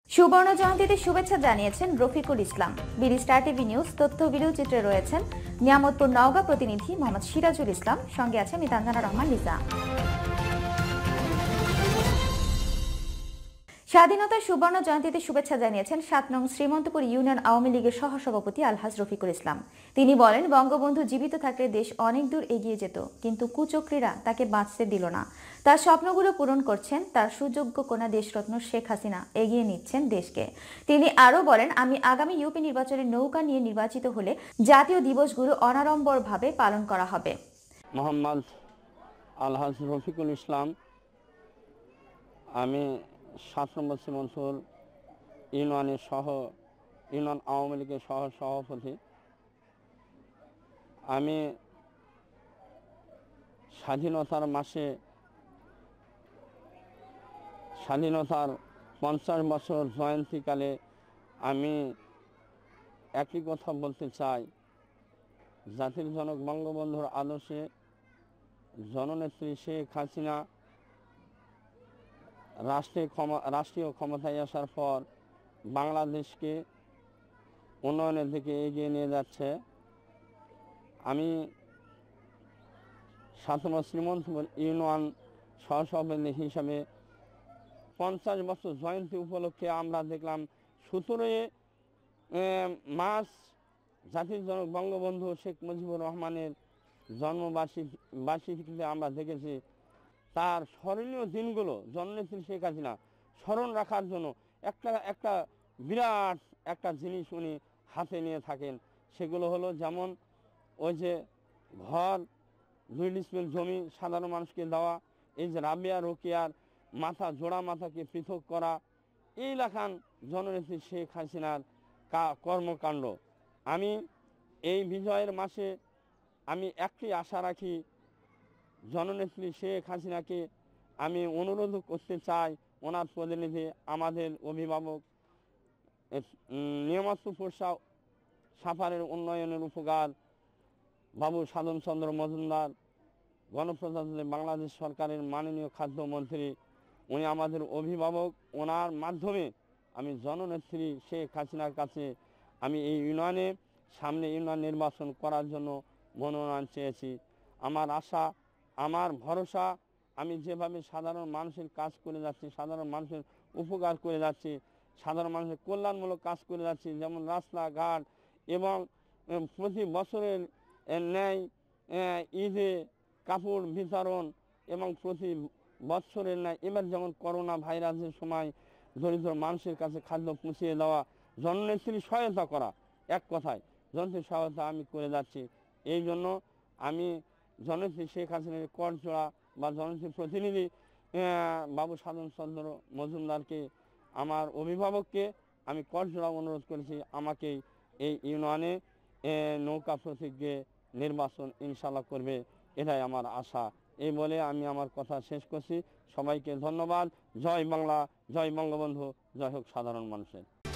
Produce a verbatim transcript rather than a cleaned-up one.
সুবর্ণ জয়ন্তীতে শুভেচ্ছা জানিয়েছেন Rafiqul Islam. BD star TV news তথ্য ভিডিও চিত্রে রয়েছেন নিয়ামতপুর নওগাঁ প্রতিনিধি মোহাম্মদ সিরাজুল ইসলাম, সঙ্গে আছে মিতাঞ্জনা রহমান লিজা। স্বাধীনতার সুবর্ণ জয়ন্তীতে শুভেচ্ছা জানিয়েছেন সাত নং শ্রীমন্তপুর ইউনিয়ন আওয়ামী লীগের সহসভাপতি আলহাজ রফিকুল ইসলাম। তিনি বলেন, বঙ্গবন্ধু জীবিত থাকলে দেশ অনেক দূর এগিয়ে যেত, কিন্তু কুচক্রীরা তাকে বাঁচতে দিল না। তার স্বপ্নগুলো পূরণ করছেন তার সুযোগ্য কন্যা দেশরত্ন শেখ হাসিনা, এগিয়ে নিচ্ছেন দেশকে। তিনি আরও বলেন, আমি আগামী ইউপি নির্বাচনে নৌকা নিয়ে নির্বাচিত হলে জাতীয় দিবসগুলো অনাড়ম্বরভাবে পালন করা হবে। মোহাম্মদ আলহাজ রফিকুল ইসলাম, আমি সাত নম্বর শ্রীমন্তপুর ইউনিয়নের সহ ইউনিয়ন আওয়ামী লীগের সহ সভাপতি। আমি স্বাধীনতার মাসে স্বাধীনতার পঞ্চাশ বছর জয়ন্তীকালে আমি একই কথা বলতে চাই, জাতির জনক বঙ্গবন্ধুর আদর্শে জননেত্রী শেখ হাসিনা রাষ্ট্রীয় ক্ষমা রাষ্ট্রীয় ক্ষমতায় আসার পর বাংলাদেশকে উন্নয়নের দিকে এগিয়ে নিয়ে যাচ্ছে। আমি সাত নম্বর শ্রীমন্তপুর ইউনিয়ন সহসভাপতি হিসাবে পঞ্চাশ বছর জয়ন্তী উপলক্ষে আমরা দেখলাম সতেরোই মার্চ জাতির জনক বঙ্গবন্ধু শেখ মুজিবুর রহমানের জন্মবার্ষিকী বার্ষিকীতে আমরা দেখেছি তার স্মরণীয় দিনগুলো জননেত্রী শেখ হাসিনা স্মরণ রাখার জন্য একটা একটা বিরাট একটা জিনিস উনি হাতে নিয়ে থাকেন। সেগুলো হলো যেমন ওই যে ঘর, দুই ডিসমিল জমি সাধারণ মানুষকে দেওয়া, এই যে রাবিয়া রোকেয়ার মাথা জোড়া মাথাকে পৃথক করা, এই লেখান জননেত্রী শেখ হাসিনার কর্মকাণ্ড। আমি এই বিজয়ের মাসে আমি একটি আশা রাখি, জননেত্রী শেখ হাসিনাকে আমি অনুরোধ করতে চাই, ওনার প্রতিনিধি আমাদের অভিভাবক নিয়ামতপুর সাফারের উন্নয়নের উপকার বাবু সাধনচন্দ্র মজুমদার, গণপ্রজাতন্ত্রী বাংলাদেশ সরকারের মাননীয় খাদ্যমন্ত্রী, উনি আমাদের অভিভাবক। ওনার মাধ্যমে আমি জননেত্রী শেখ হাসিনার কাছে আমি এই ইউনিয়নে সামনে ইউনিয়ন নির্বাচন করার জন্য মনোনয়ন চেয়েছি। আমার আশা, আমার ভরসা, আমি যেভাবে সাধারণ মানুষের কাজ করে যাচ্ছি, সাধারণ মানুষের উপকার করে যাচ্ছি, সাধারণ মানুষের কল্যাণমূলক কাজ করে যাচ্ছি, যেমন রাস্তাঘাট এবং প্রতি বছরের ন্যায় ঈদে কাপড় বিতরণ এবং প্রতি বৎসরের ন্যায় এবার যেমন করোনা ভাইরাসের সময় দরিদ্র মানুষের কাছে খাদ্য পৌঁছিয়ে দেওয়া, জননেত্রীর সহায়তা করা, এক কথায় জননেত্রীর সহায়তা আমি করে যাচ্ছি। এই জন্য আমি জননেত্রী শেখ হাসিনার করজোড়া বা জননেত্রীর প্রতিনিধি বাবু সাধনচন্দ্র মজুমদারকে, আমার অভিভাবককে আমি করজোড়া অনুরোধ করেছি আমাকে এই ইউনিয়নে নৌকা প্রতীকে নির্বাচন ইনশাল্লাহ করবে, এটাই আমার আশা। এই বলে আমি আমার কথা শেষ করছি। সবাইকে ধন্যবাদ। জয় বাংলা, জয় বঙ্গবন্ধু, জয় হোক সাধারণ মানুষের।